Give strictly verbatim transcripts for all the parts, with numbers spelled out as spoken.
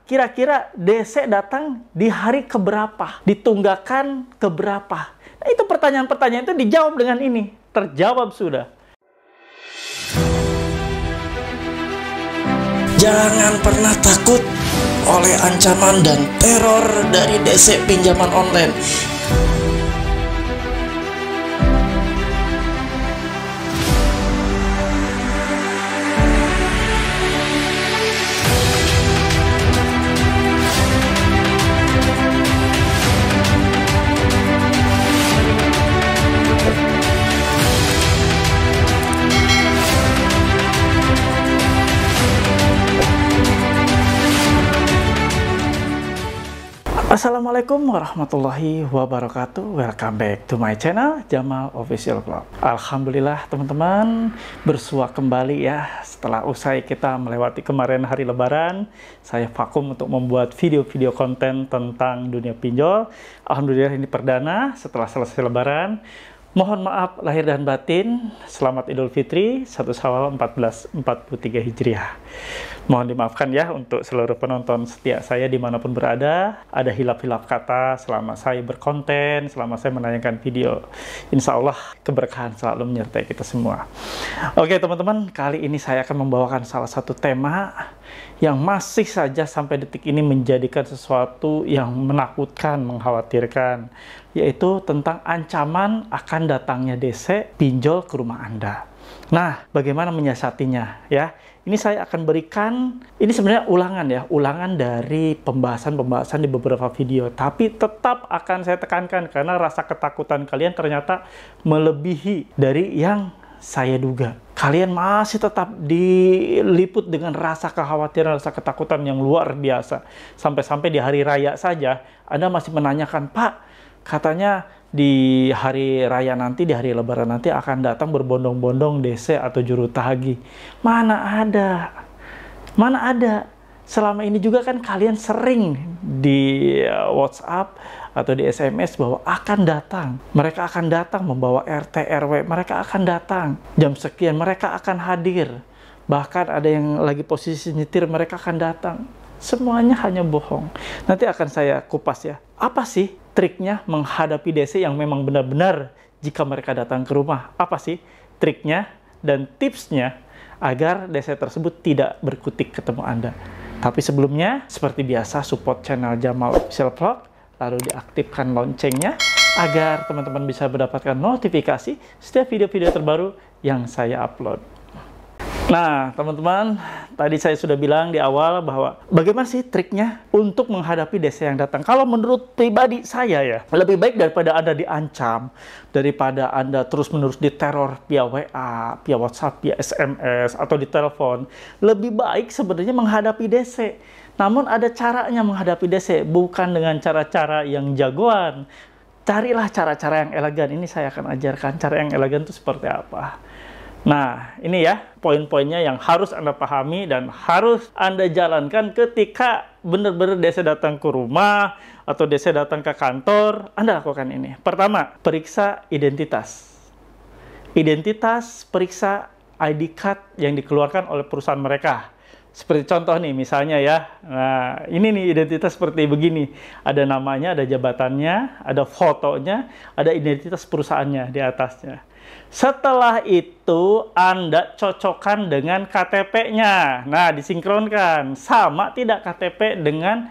kira-kira D C datang di hari keberapa? Ditunggakan keberapa? Nah, itu pertanyaan-pertanyaan itu dijawab dengan ini. Terjawab sudah. Jangan pernah takut oleh ancaman dan teror dari D C pinjaman online. Assalamualaikum warahmatullahi wabarakatuh. Welcome back to my channel Jamal Official Vlog. Alhamdulillah teman-teman, bersua kembali ya. Setelah usai kita melewati kemarin hari lebaran, saya vakum untuk membuat video-video konten tentang dunia pinjol. Alhamdulillah ini perdana setelah selesai lebaran. Mohon maaf lahir dan batin. Selamat Idul Fitri satu Syawal seribu empat ratus empat puluh tiga Hijriah. Mohon dimaafkan ya untuk seluruh penonton setia saya dimanapun berada. Ada hilaf-hilaf kata selama saya berkonten, selama saya menayangkan video. Insya Allah keberkahan selalu menyertai kita semua. Oke teman-teman, kali ini saya akan membawakan salah satu tema yang masih saja sampai detik ini menjadikan sesuatu yang menakutkan, mengkhawatirkan, yaitu tentang ancaman akan datangnya D C pinjol ke rumah Anda. Nah, bagaimana menyiasatinya ya? Ini saya akan berikan, ini sebenarnya ulangan ya, ulangan dari pembahasan-pembahasan di beberapa video. Tapi tetap akan saya tekankan karena rasa ketakutan kalian ternyata melebihi dari yang saya duga. Kalian masih tetap diliput dengan rasa kekhawatiran, rasa ketakutan yang luar biasa. Sampai-sampai di hari raya saja, Anda masih menanyakan, Pak, katanya di hari raya nanti, di hari lebaran nanti akan datang berbondong-bondong D C atau juru tagih. Mana ada? Mana ada? Selama ini juga kan kalian sering di WhatsApp atau di S M S bahwa akan datang. Mereka akan datang membawa R T R W, mereka akan datang. Jam sekian mereka akan hadir. Bahkan ada yang lagi posisi nyetir, mereka akan datang. Semuanya hanya bohong. Nanti akan saya kupas ya. Apa sih triknya menghadapi D C yang memang benar-benar jika mereka datang ke rumah? Apa sih triknya dan tipsnya agar D C tersebut tidak berkutik ketemu Anda? Tapi sebelumnya, seperti biasa, support channel Jamal Official Vlog, lalu diaktifkan loncengnya agar teman-teman bisa mendapatkan notifikasi setiap video-video terbaru yang saya upload. Nah, teman-teman, tadi saya sudah bilang di awal bahwa bagaimana sih triknya untuk menghadapi D C yang datang. Kalau menurut pribadi saya ya, lebih baik daripada Anda diancam, daripada Anda terus-menerus diteror via W A, via WhatsApp, via S M S, atau di telepon, lebih baik sebenarnya menghadapi D C. Namun ada caranya menghadapi D C, bukan dengan cara-cara yang jagoan. Carilah cara-cara yang elegan. Ini saya akan ajarkan cara yang elegan itu seperti apa. Nah, ini ya poin-poinnya yang harus Anda pahami dan harus Anda jalankan ketika benar-benar D C datang ke rumah atau D C datang ke kantor. Anda lakukan ini. Pertama, periksa identitas. Identitas, periksa I D card yang dikeluarkan oleh perusahaan mereka. Seperti contoh nih, misalnya ya. Nah, ini nih identitas seperti begini. Ada namanya, ada jabatannya, ada fotonya, ada identitas perusahaannya di atasnya. Setelah itu, Anda cocokkan dengan K T P-nya. Nah, disinkronkan. Sama tidak K T P dengan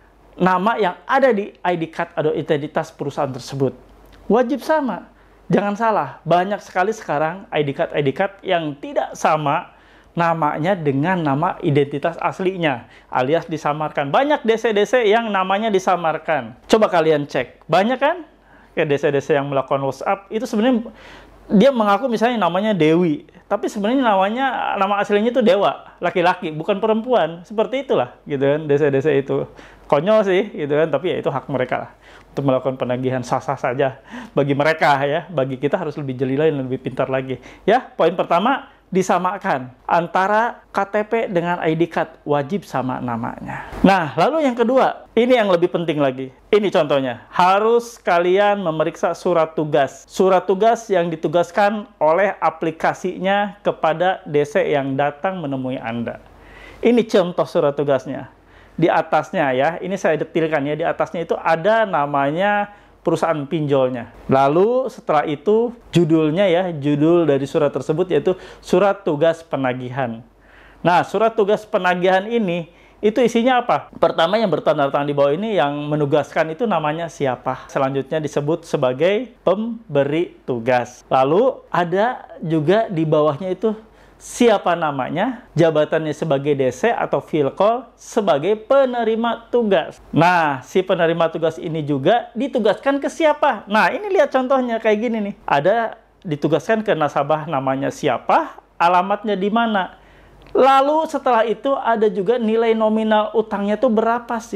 nama yang ada di I D card atau identitas perusahaan tersebut. Wajib sama. Jangan salah. Banyak sekali sekarang I D card-I D card yang tidak sama namanya dengan nama identitas aslinya, alias disamarkan. Banyak D C-D C yang namanya disamarkan. Coba kalian cek. Banyak kan? Kayak D C-D C yang melakukan WhatsApp, itu sebenarnya dia mengaku misalnya namanya Dewi, tapi sebenarnya namanya, nama aslinya itu Dewa, laki-laki, bukan perempuan. Seperti itulah, gitu kan, D C-D C itu. Konyol sih, gitu kan, tapi ya itu hak mereka lah untuk melakukan penagihan, sah-sah saja bagi mereka ya. Bagi kita harus lebih jeli dan lebih pintar lagi. Ya, poin pertama, disamakan antara K T P dengan I D card, wajib sama namanya. Nah, lalu yang kedua, ini yang lebih penting lagi. Ini contohnya, harus kalian memeriksa surat tugas. Surat tugas yang ditugaskan oleh aplikasinya kepada D C yang datang menemui Anda. Ini contoh surat tugasnya. di atasnya ya, ini saya detilkan ya, di atasnya itu ada namanya perusahaan pinjolnya. Lalu setelah itu judulnya ya, judul dari surat tersebut yaitu surat tugas penagihan. Nah, surat tugas penagihan ini itu isinya apa? Pertama yang bertanda tangan di bawah ini yang menugaskan itu namanya siapa. Selanjutnya disebut sebagai pemberi tugas. Lalu ada juga di bawahnya itu siapa namanya, jabatannya sebagai D C atau Filkol sebagai penerima tugas. Nah, si penerima tugas ini juga ditugaskan ke siapa? Nah, ini lihat contohnya kayak gini nih. Ada ditugaskan ke nasabah namanya siapa, alamatnya di mana. Lalu setelah itu ada juga nilai nominal utangnya tuh berapa sih?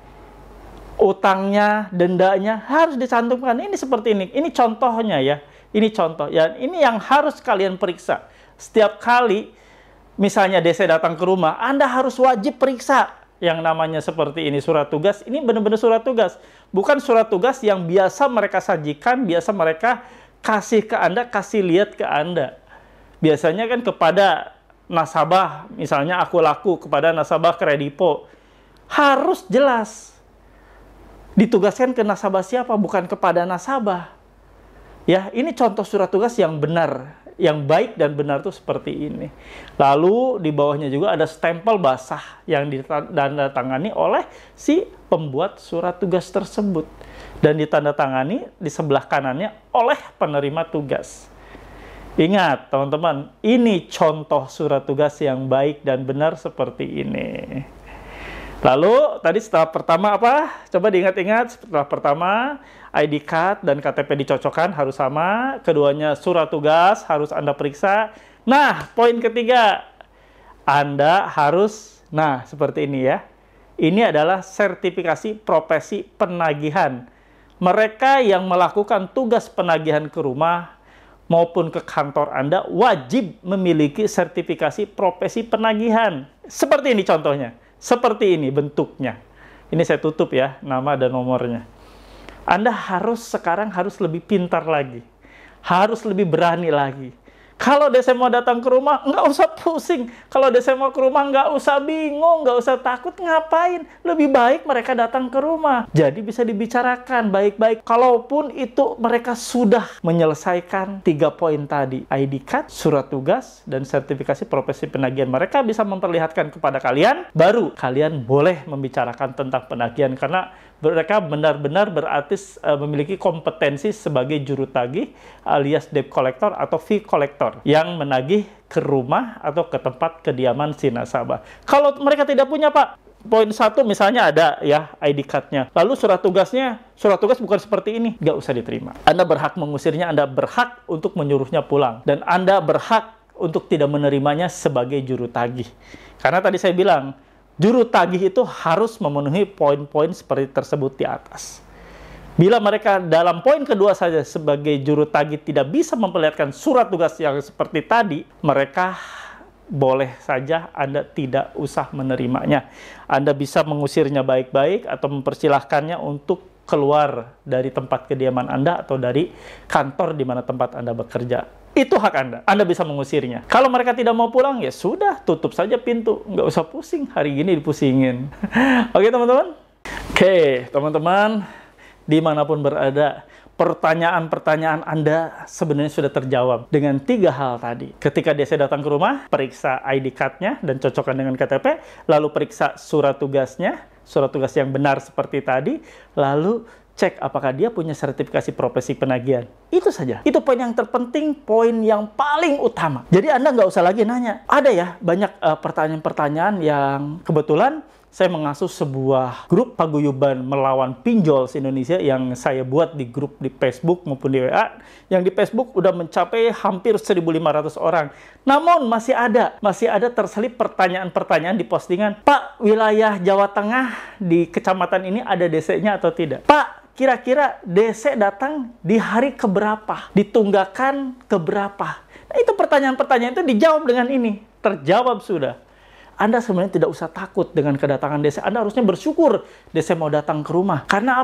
Utangnya, dendanya harus dicantumkan. Ini seperti ini. Ini contohnya ya. Ini contoh. Ya, ini yang harus kalian periksa. Setiap kali misalnya D C datang ke rumah, Anda harus wajib periksa yang namanya seperti ini surat tugas. Ini benar-benar surat tugas. Bukan surat tugas yang biasa mereka sajikan, biasa mereka kasih ke Anda, kasih lihat ke Anda. Biasanya kan kepada nasabah, misalnya aku laku kepada nasabah Kredipo, harus jelas ditugaskan ke nasabah siapa, bukan kepada nasabah. Ya, ini contoh surat tugas yang benar, yang baik dan benar tuh seperti ini. Lalu di bawahnya juga ada stempel basah yang ditandatangani oleh si pembuat surat tugas tersebut dan ditandatangani di sebelah kanannya oleh penerima tugas. Ingat teman-teman, ini contoh surat tugas yang baik dan benar seperti ini. Lalu tadi setelah pertama apa? Coba diingat-ingat. Setelah pertama I D card dan K T P dicocokkan harus sama. Keduanya surat tugas harus Anda periksa. Nah, poin ketiga, Anda harus, nah seperti ini ya. Ini adalah sertifikasi profesi penagihan. Mereka yang melakukan tugas penagihan ke rumah maupun ke kantor Anda wajib memiliki sertifikasi profesi penagihan. Seperti ini contohnya. Seperti ini bentuknya. Ini saya tutup ya, nama dan nomornya. Anda harus sekarang harus lebih pintar lagi. Harus lebih berani lagi. Kalau D C mau datang ke rumah, nggak usah pusing. Kalau D C mau ke rumah, nggak usah bingung, nggak usah takut, ngapain. Lebih baik mereka datang ke rumah. Jadi bisa dibicarakan baik-baik. Kalaupun itu mereka sudah menyelesaikan tiga poin tadi. I D card, surat tugas, dan sertifikasi profesi penagihan. Mereka bisa memperlihatkan kepada kalian, baru kalian boleh membicarakan tentang penagihan. Karena mereka benar-benar berarti uh, memiliki kompetensi sebagai juru tagih alias debt collector atau fee collector yang menagih ke rumah atau ke tempat kediaman si nasabah. Kalau mereka tidak punya, Pak, poin satu misalnya ada ya I D card-nya. Lalu surat tugasnya, surat tugas bukan seperti ini, nggak usah diterima. Anda berhak mengusirnya, Anda berhak untuk menyuruhnya pulang. Dan Anda berhak untuk tidak menerimanya sebagai juru tagih. Karena tadi saya bilang, juru tagih itu harus memenuhi poin-poin seperti tersebut di atas. Bila mereka dalam poin kedua saja sebagai juru tagih tidak bisa memperlihatkan surat tugas yang seperti tadi, mereka boleh saja Anda tidak usah menerimanya. Anda bisa mengusirnya baik-baik atau mempersilahkannya untuk keluar dari tempat kediaman Anda atau dari kantor di mana tempat Anda bekerja. Itu hak Anda. Anda bisa mengusirnya. Kalau mereka tidak mau pulang, ya sudah, tutup saja pintu. Nggak usah pusing. Hari gini dipusingin. Oke, teman-teman? Oke, teman-teman, dimanapun berada, pertanyaan-pertanyaan Anda sebenarnya sudah terjawab dengan tiga hal tadi. Ketika D C datang ke rumah, periksa I D card-nya dan cocokkan dengan K T P, lalu periksa surat tugasnya, surat tugas yang benar seperti tadi, lalu cek apakah dia punya sertifikasi profesi penagihan. Itu saja. Itu poin yang terpenting, poin yang paling utama. Jadi Anda nggak usah lagi nanya. Ada ya banyak pertanyaan-pertanyaan uh, yang kebetulan saya mengasuh sebuah grup paguyuban melawan pinjol se-Indonesia yang saya buat di grup di Facebook maupun di W A. Yang di Facebook udah mencapai hampir seribu lima ratus orang. Namun masih ada, masih ada terselip pertanyaan-pertanyaan di postingan. Pak, wilayah Jawa Tengah di kecamatan ini ada D C-nya atau tidak? Pak, kira-kira D C datang di hari keberapa? Ditunggakan keberapa? Nah, itu pertanyaan-pertanyaan itu dijawab dengan ini. Terjawab sudah. Anda sebenarnya tidak usah takut dengan kedatangan D C. Anda harusnya bersyukur D C mau datang ke rumah. Karena apa?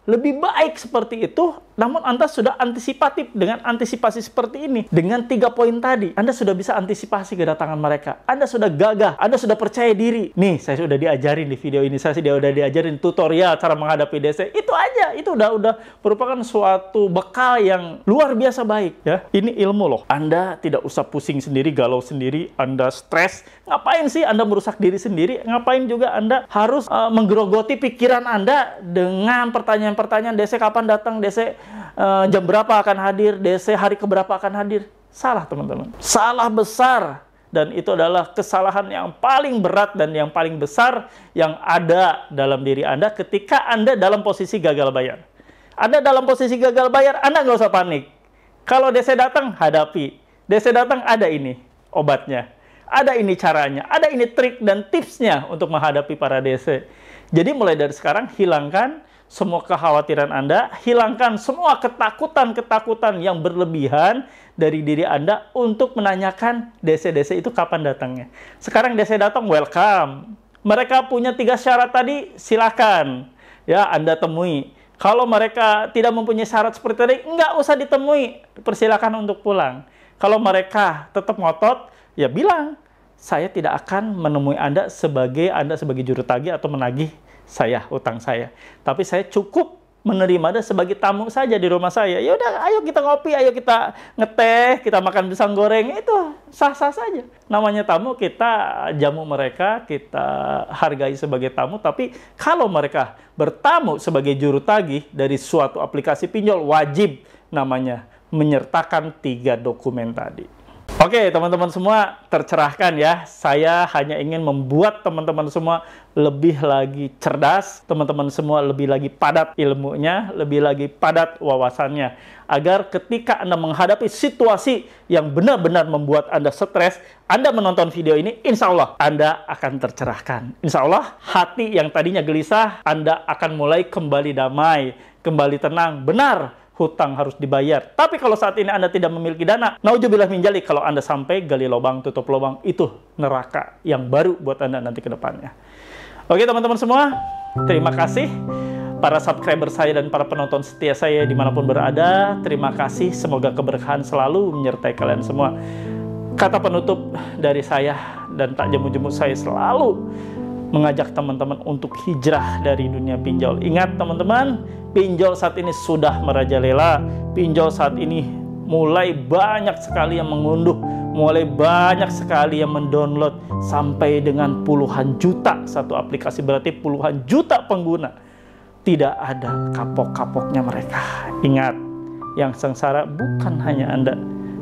lebih baik seperti itu, namun Anda sudah antisipatif dengan antisipasi seperti ini. Dengan tiga poin tadi, Anda sudah bisa antisipasi kedatangan mereka. Anda sudah gagah, Anda sudah percaya diri. Nih, saya sudah diajarin di video ini, saya sudah diajarin tutorial cara menghadapi D C. Itu aja, itu udah udah merupakan suatu bekal yang luar biasa baik ya. Ini ilmu loh. Anda tidak usah pusing sendiri, galau sendiri, Anda stres. Ngapain sih Anda merusak diri sendiri? Ngapain juga Anda harus uh, menggerogoti pikiran Anda dengan pertanyaan-pertanyaan D C kapan datang, D C uh, jam berapa akan hadir, D C hari keberapa akan hadir. Salah teman-teman. Salah besar. Dan itu adalah kesalahan yang paling berat dan yang paling besar yang ada dalam diri Anda ketika Anda dalam posisi gagal bayar. Anda dalam posisi gagal bayar, Anda nggak usah panik. Kalau D C datang, hadapi. D C datang, ada ini obatnya. Ada ini caranya, ada ini trik dan tipsnya untuk menghadapi para D C. Jadi mulai dari sekarang, hilangkan semua kekhawatiran Anda, hilangkan semua ketakutan-ketakutan yang berlebihan dari diri Anda untuk menanyakan D C-D C itu kapan datangnya. Sekarang D C datang, welcome. Mereka punya tiga syarat tadi, silakan. Ya, Anda temui. Kalau mereka tidak mempunyai syarat seperti tadi, nggak usah ditemui. Persilakan untuk pulang. Kalau mereka tetap ngotot, ya bilang, saya tidak akan menemui Anda sebagai Anda sebagai juru tagih atau menagih saya, utang saya. Tapi saya cukup menerima Anda sebagai tamu saja di rumah saya. Ya udah, ayo kita ngopi, ayo kita ngeteh, kita makan pisang goreng, itu sah-sah saja. Namanya tamu, kita jamu mereka, kita hargai sebagai tamu. Tapi kalau mereka bertamu sebagai juru tagih dari suatu aplikasi pinjol, wajib namanya menyertakan tiga dokumen tadi. Oke, teman-teman semua tercerahkan ya. Saya hanya ingin membuat teman-teman semua lebih lagi cerdas, teman-teman semua lebih lagi padat ilmunya, lebih lagi padat wawasannya. Agar ketika Anda menghadapi situasi yang benar-benar membuat Anda stres, Anda menonton video ini, insya Allah Anda akan tercerahkan. Insya Allah hati yang tadinya gelisah, Anda akan mulai kembali damai, kembali tenang. Benar, hutang harus dibayar. Tapi kalau saat ini Anda tidak memiliki dana, naudzubillah min dzalik, kalau Anda sampai gali lubang, tutup lubang, itu neraka yang baru buat Anda nanti ke depannya. Oke teman-teman semua, terima kasih para subscriber saya dan para penonton setia saya dimanapun berada. Terima kasih, semoga keberkahan selalu menyertai kalian semua. Kata penutup dari saya dan tak jemu-jemu, saya selalu mengajak teman-teman untuk hijrah dari dunia pinjol. Ingat teman-teman, pinjol saat ini sudah merajalela. Pinjol saat ini mulai banyak sekali yang mengunduh, mulai banyak sekali yang mendownload, sampai dengan puluhan juta satu aplikasi, berarti puluhan juta pengguna. Tidak ada kapok-kapoknya mereka. Ingat, yang sengsara bukan hanya Anda.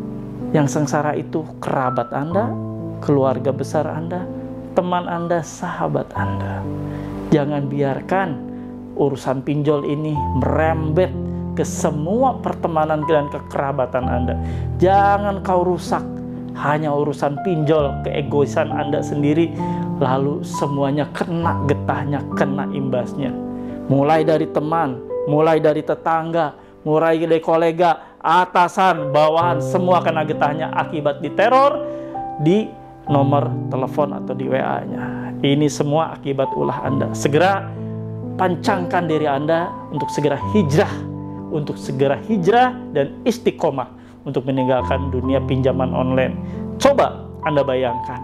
Yang sengsara itu kerabat Anda, keluarga besar Anda, teman Anda, sahabat Anda. Jangan biarkan urusan pinjol ini merembet ke semua pertemanan dan kekerabatan Anda. Jangan kau rusak hanya urusan pinjol, keegoisan Anda sendiri, lalu semuanya kena getahnya, kena imbasnya. Mulai dari teman, mulai dari tetangga, mulai dari kolega, atasan, bawahan, semua kena getahnya akibat diteror di nomor telepon atau di W A-nya. Ini semua akibat ulah Anda. Segera pancangkan diri Anda untuk segera hijrah, untuk segera hijrah dan istiqomah untuk meninggalkan dunia pinjaman online. Coba Anda bayangkan,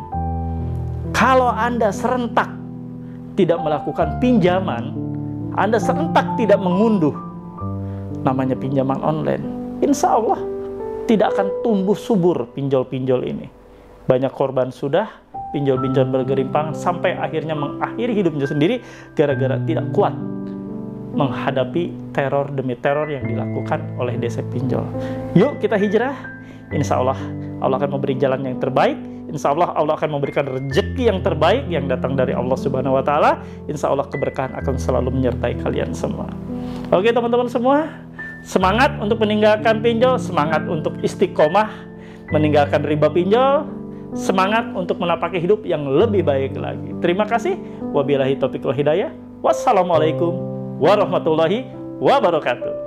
kalau Anda serentak tidak melakukan pinjaman, Anda serentak tidak mengunduh namanya pinjaman online, insya Allah tidak akan tumbuh subur pinjol-pinjol ini. Banyak korban sudah, pinjol-pinjol bergelimpangan sampai akhirnya mengakhiri hidupnya sendiri gara-gara tidak kuat menghadapi teror demi teror yang dilakukan oleh D C pinjol. Yuk kita hijrah. Insya Allah Allah akan memberi jalan yang terbaik. Insya Allah Allah akan memberikan rezeki yang terbaik yang datang dari Allah Subhanahu Wa Taala. Insya Allah keberkahan akan selalu menyertai kalian semua. Oke teman-teman semua, semangat untuk meninggalkan pinjol, semangat untuk istiqomah meninggalkan riba pinjol. Semangat untuk menapaki hidup yang lebih baik lagi. Terima kasih. Wabillahi taufiq wal hidayah. Wassalamualaikum warahmatullahi wabarakatuh.